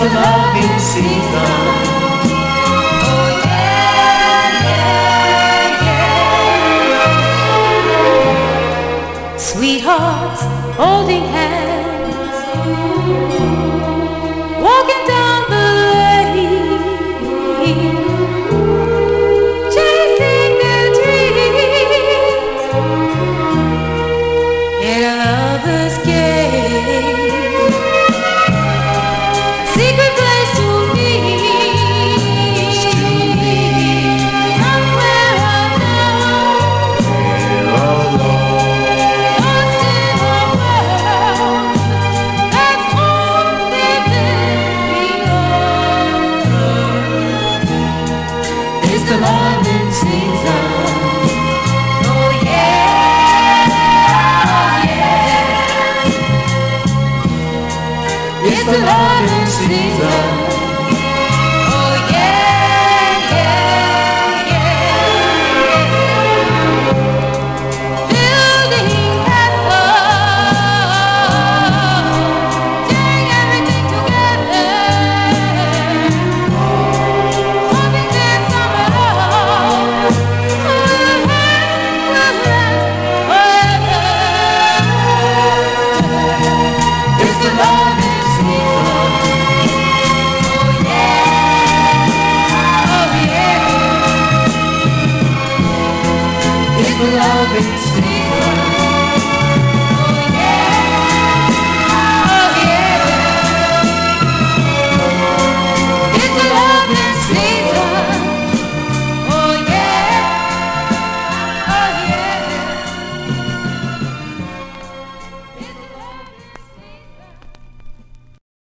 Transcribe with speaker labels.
Speaker 1: the loving season.
Speaker 2: Oh yeah, yeah, yeah. Sweethearts holding hands, walking down the lane, chasing their dreams in a lover's game. A secret place to meet, somewhere unknown, lost in a world that's only beyond. It's the loving season. Oh yeah, oh yeah. It's the loving season.